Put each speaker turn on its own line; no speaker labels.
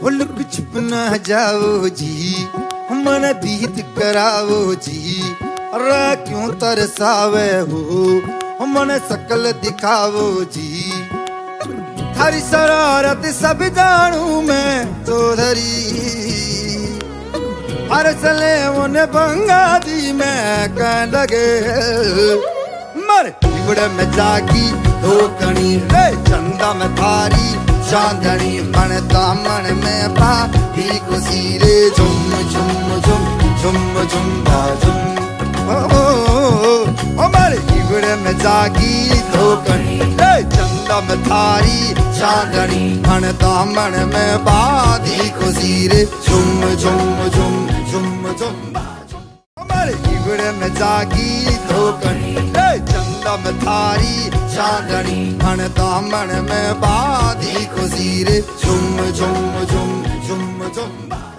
Look छुप ना जाओ जी, मन दीद कराओ जी। अरे क्यों तरसावे हो, मन शकल दिखाओ जी। थारी शरारत सब जानू मैं तो धरी, हर चले उन्हें बंगा दी मैं कह लगे। मर इबड़े में जागी धोकनी रे, चंदा में थारी चांदनी। मन दामन में बाधी खुशी रे, झुम झुम झुम झुम झुम झुम। ओ मर इबड़े में जागी धोकनी रे, चंदा में थारी चांदनी। मन दामन में बाधी खुशी रे, झुम झुम झुम झुम झुम। हमारे इबड़े में जागी धोकनी रे, चंदा में थारी चांदनी। मन दामन में बाधी खुशी रे, झुम झुम झुम झुम झुम।